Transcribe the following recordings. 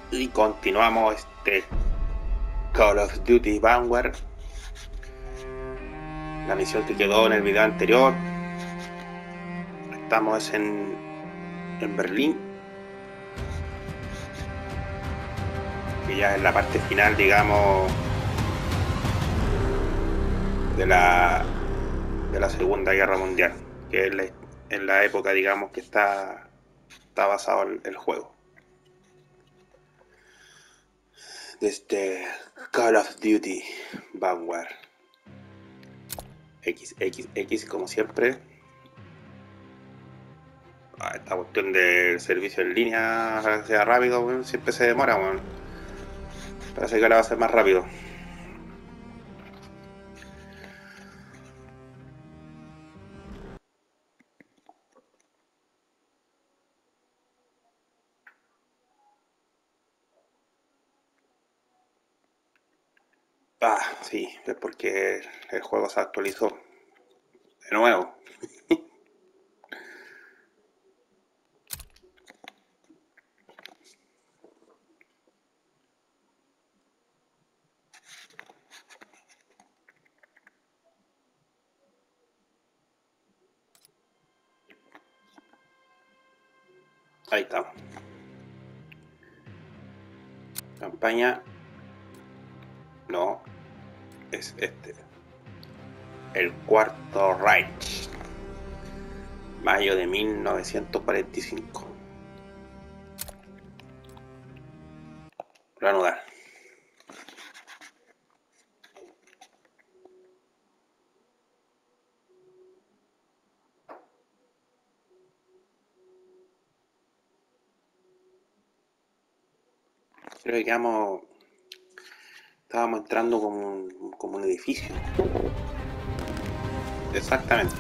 Y continuamos este Call of Duty Vanguard. La misión que quedó en el video anterior. Estamos en Berlín. Que ya es la parte final, digamos, de la Segunda Guerra Mundial. Que es en la época, digamos, que está basado el juego. Desde Call of Duty Vanguard. XXX como siempre. Esta cuestión del servicio en línea, para que sea rápido, bueno, siempre se demora, bueno. Parece que ahora va a ser más rápido. Sí, es porque el juego se actualizó de nuevo. Ahí estamos. Campaña. No, es este. El Cuarto Reich. Mayo de 1945. Reanudar. Creo que estábamos entrando como un edificio. Exactamente.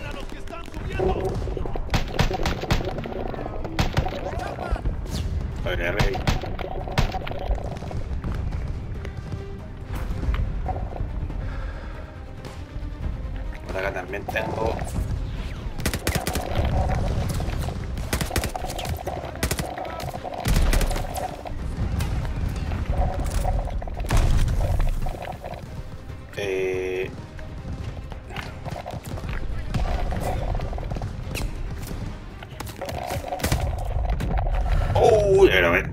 Ready. Por acá también tengo. A ver.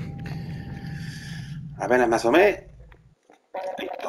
Apenas me asomé. Listo.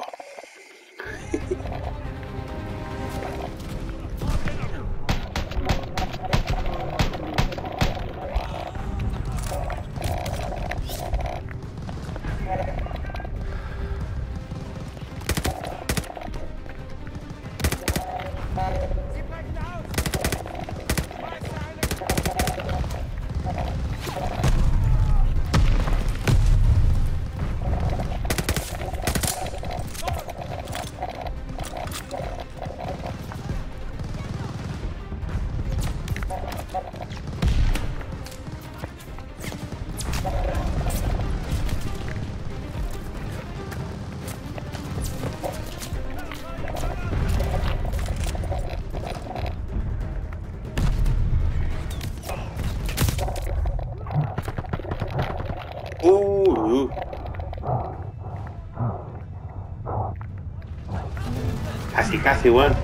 Casi, weón.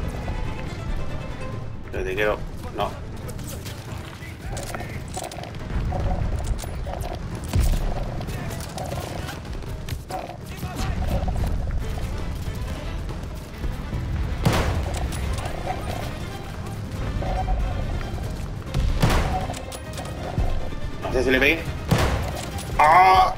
Pero te quiero. No. No sé si le pegué. ¡Ah!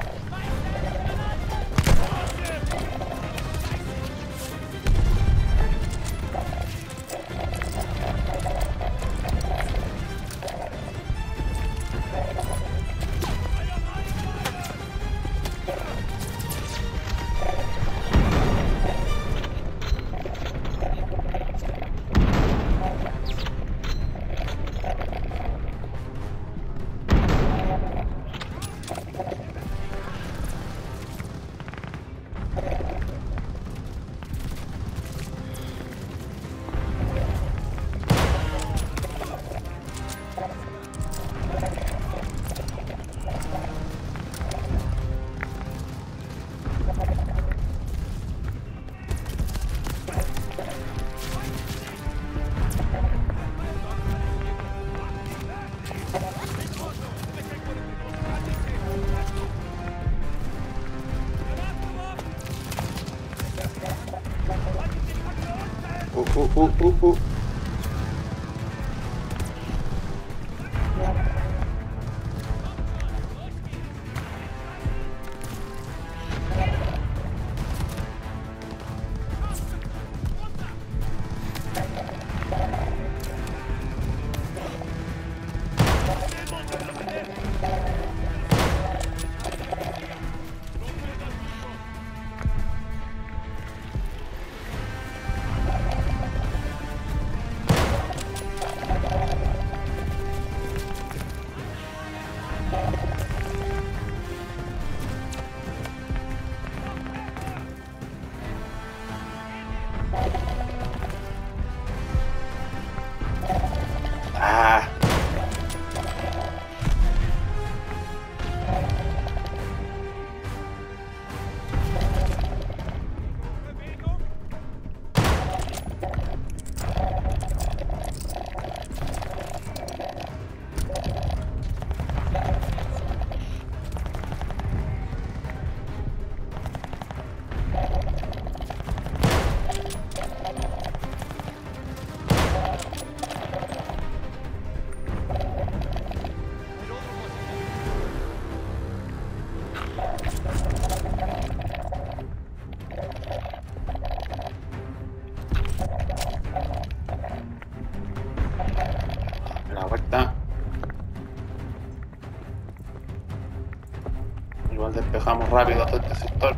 uh, uh, uh. Ah. La vuelta. Igual despejamos rápido todo este sector.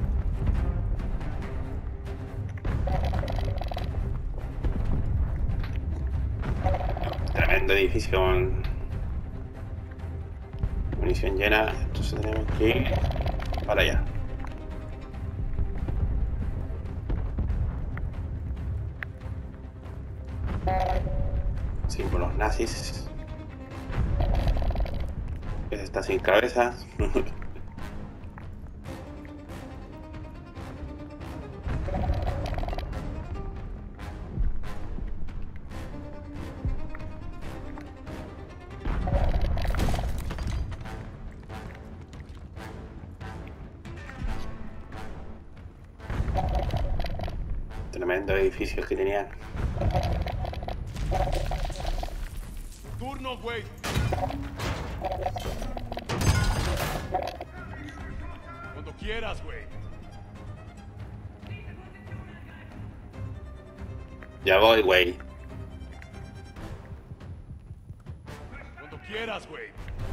Tremendo edificio con munición llena, entonces tenemos que ir para allá. Símbolos nazis. Ese está sin cabeza. Tremendo edificio que tenían. Turno, güey. Cuando quieras, güey. Ya voy, güey. Cuando quieras, güey.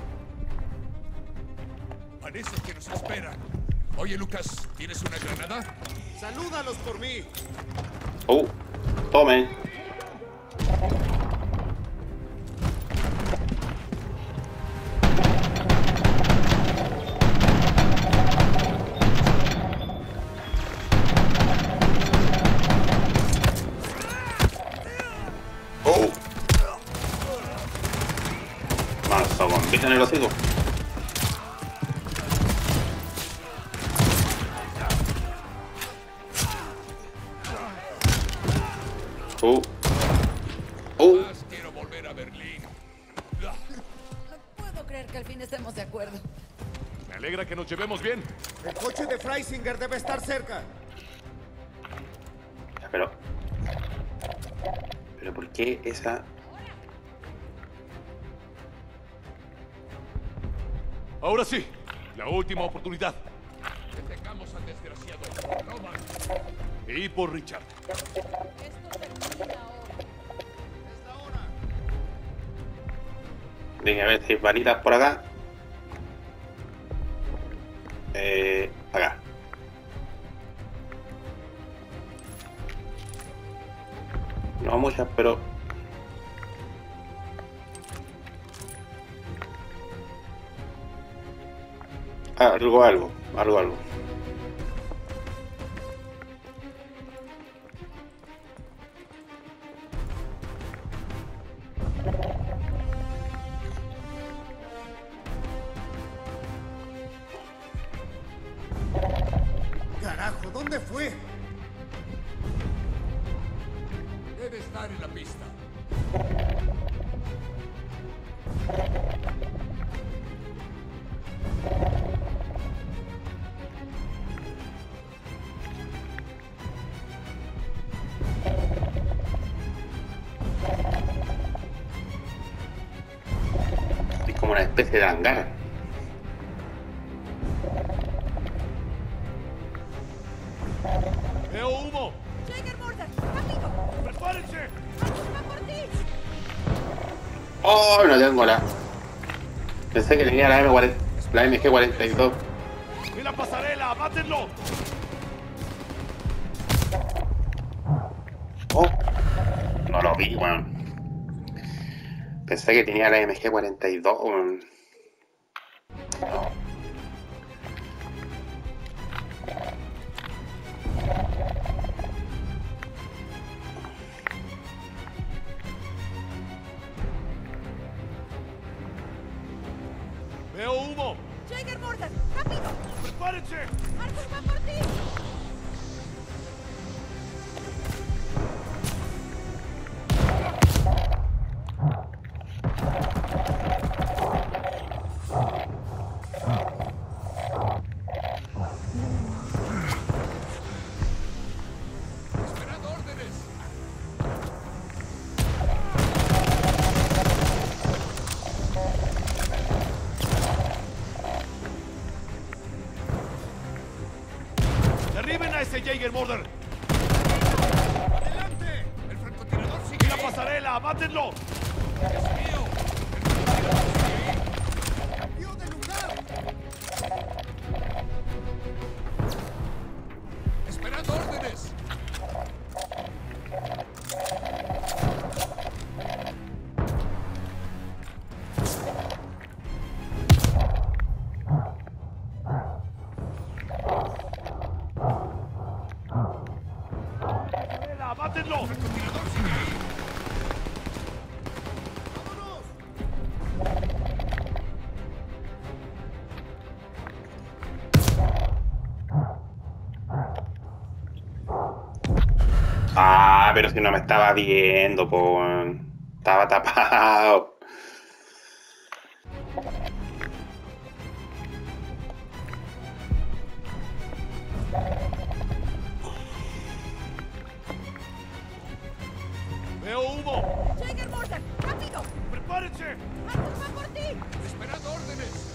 Parece que nos esperan. Oye, Lucas, ¿tienes una granada? ¡Salúdalos por mí! Tomen. Manso con bicho en el hocico. Quiero volver a Berlín. No puedo creer que al fin estemos de acuerdo. Me alegra que nos llevemos bien. El coche de Freisinger debe estar cerca. Pero ¿por qué esa? Ahora sí, la última oportunidad. Detengamos al desgraciado. Roman. Y por Richard. Esto termina ahora. Dije, a ver si hay balitas por acá. Acá. No muchas, pero... Algo. Carajo, ¿dónde fue? Debe estar en la pista. una especie de hangar. Veo humo. Jaeger Murder, rápido. ¡Prepárense! Marcus va por ti. Oh, no tengo la. Pensé que tenía la M40, la MG42. ¡En la pasarela! ¡Mátenlo! Oh, no lo vi, weón. Pensé que tenía la MG42, weón. No. ¡Veo humo! Jaeger Murder, rápido. ¡Prepárense! Marcus va por ti. Esperad órdenes. ¡Derriben a ese Jaeger Murder! ¡Adelante! ¡El francotirador sigue ¡En la ahí! pasarela! ¡Mátenlo! ¡Es mío! ¡El francotirador sigue ahí! ¡Cambio de lugar! ¡Esperad órdenes! ¡Pasarela! ¡Mátenlo! ¡El francotirador sigue ahí! ¡Vámonos! Ah, pero si no me estaba viendo, po, weón. Estaba tapado. ¡Veo humo! Jaeger Murder, rápido. ¡Prepárense! Marcus va por ti. ¡Esperad órdenes!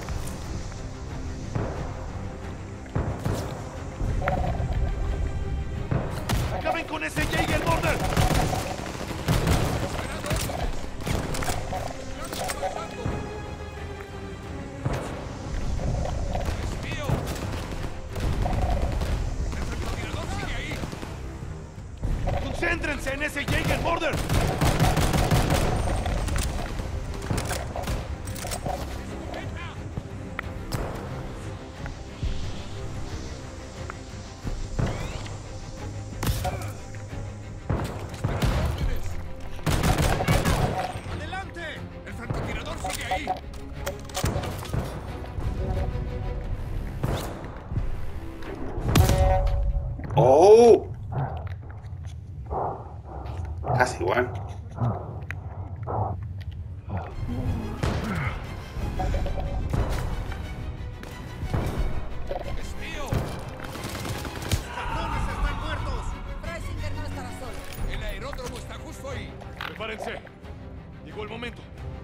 ¡Acaben con ese Jaeger Murder! ¡Esperad órdenes! ¡Estamos avanzando! ¡Es mío! ¡El francotirador sigue ahí! ¡Concéntrense en ese Jaeger Murder! ¡Adelante! ¡El francotirador sigue ahí! Oh. Casi, weón. ¡Es mío! ¡Cabrones están muertos! Freisinger no estará solo. El aeródromo está justo ahí. ¡Prepárense! Llegó el momento.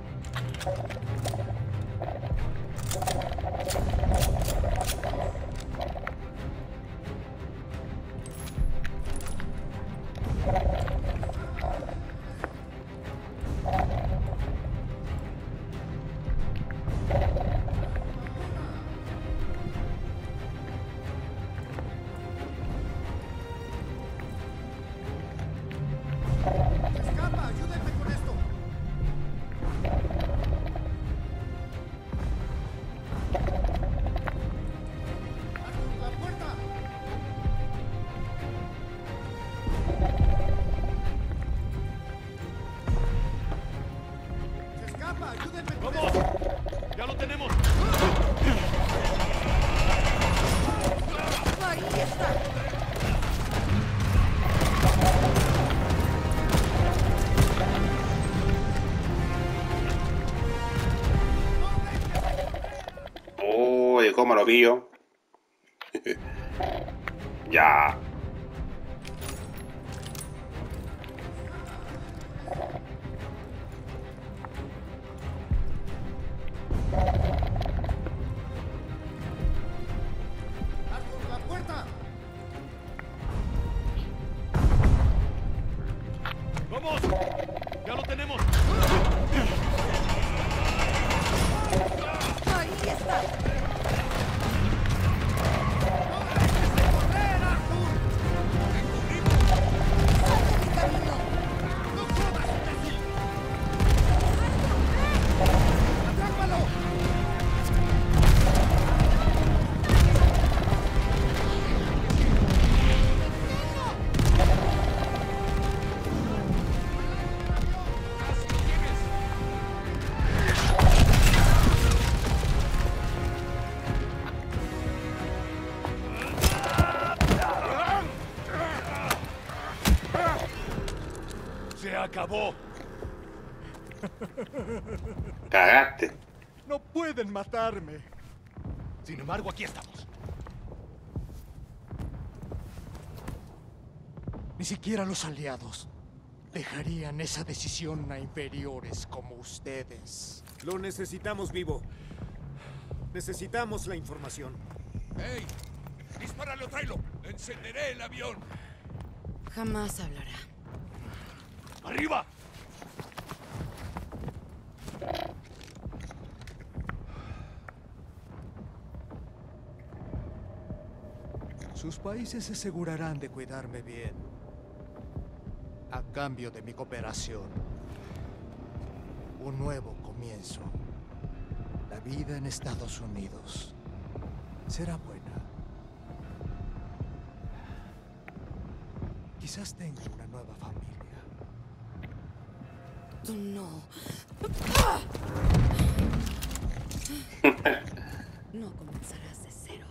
¡Se escapa! ¡Ayúdenme con esto! ¡Marcus, la puerta! ¡Se escapa! ¡Ayúdenme con ¡Vamos! esto! ¡Ya lo tenemos! Ahí está. Uy, cómo lo pillo. Ya. acabó. Cagaste. No pueden matarme. Sin embargo, aquí estamos. Ni siquiera los aliados dejarían esa decisión a inferiores como ustedes. Lo necesitamos vivo. Necesitamos la información. ¡Hey! ¡Dispáralo, tráelo! ¡Encenderé el avión! Jamás hablará. ¡Arriba! Sus países se asegurarán de cuidarme bien, a cambio de mi cooperación. Un nuevo comienzo. La vida en Estados Unidos será buena. Quizás tenga una nueva familia. Tú no. No comenzarás de cero.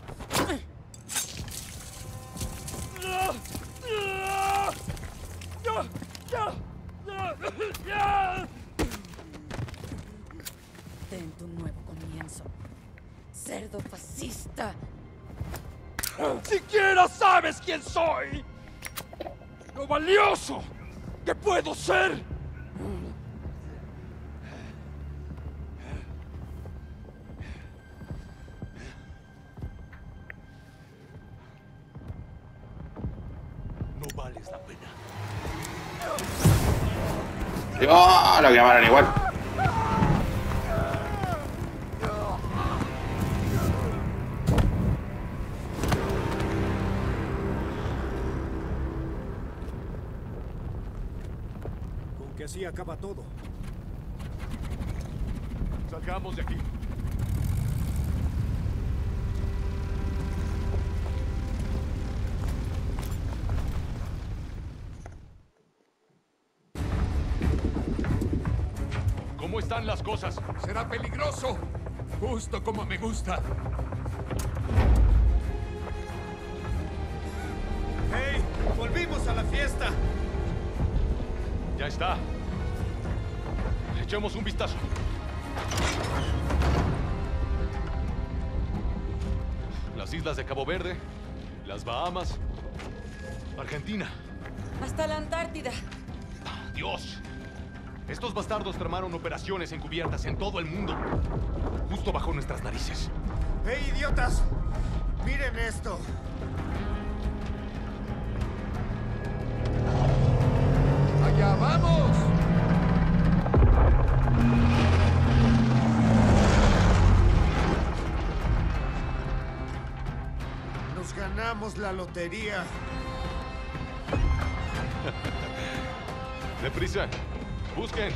Ten tu nuevo comienzo. Cerdo fascista. ¡Siquiera sabes quién soy! ¡Lo valioso que puedo ser! No vales la pena. ¡Oh! Lo llamaron igual. Con que así acaba todo. Salgamos de aquí. ¿Cómo están las cosas? ¡Será peligroso! Justo como me gusta. ¡Hey! ¡Volvimos a la fiesta! Ya está. Echemos un vistazo. Las islas de Cabo Verde, las Bahamas, Argentina. Hasta la Antártida. ¡Dios! Estos bastardos tramaron operaciones encubiertas en todo el mundo, justo bajo nuestras narices. ¡Hey, idiotas! ¡Miren esto! ¡Allá vamos! Nos ganamos la lotería. ¡Deprisa! ¡Busquen!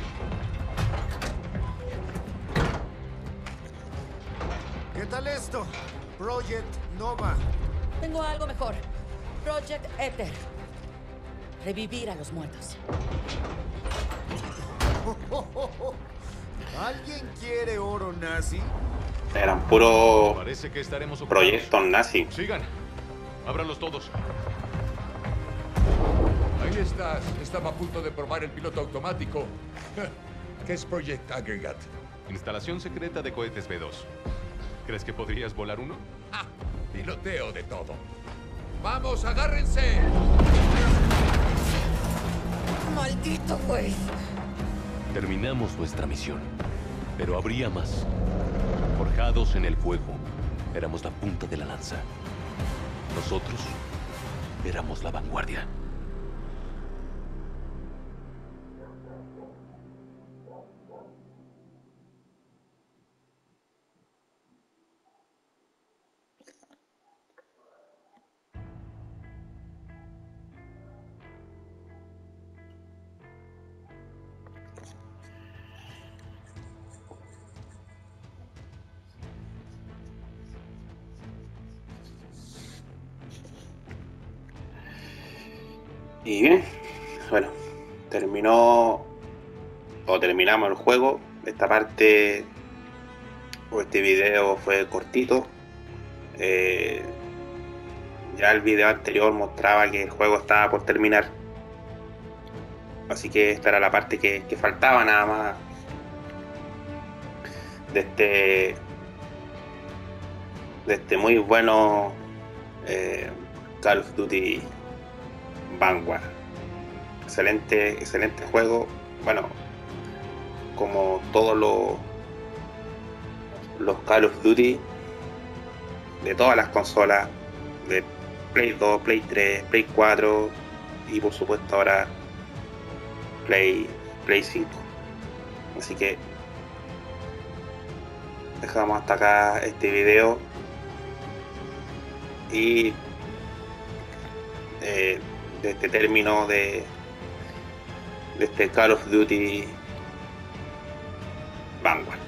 ¿Qué tal esto? Project Nova. Tengo algo mejor. Project Ether. Revivir a los muertos. ¿Alguien quiere oro nazi? Eran puros Parece que estaremos ocupados. proyectos nazis. Sigan. Ábranlos todos. Ahí estás. Estaba a punto de probar el piloto automático. ¿Qué es Project Aggregate? Instalación secreta de cohetes B2. ¿Crees que podrías volar uno? ¡Ah! Piloteo de todo. ¡Vamos, agárrense! ¡Maldito güey! Terminamos nuestra misión, pero habría más. Forjados en el fuego, éramos la punta de la lanza. Nosotros éramos la vanguardia. Y bien, bueno, terminamos el juego. Esta parte o este video fue cortito. Ya el video anterior mostraba que el juego estaba por terminar. Así que esta era la parte que faltaba nada más de este muy bueno Call of Duty Vanguard. Excelente juego. Bueno, como todos los Call of Duty de todas las consolas, de Play 2, Play 3, Play 4 y por supuesto ahora Play 5. Así que dejamos hasta acá este video y de este término de este Call of Duty Vanguard.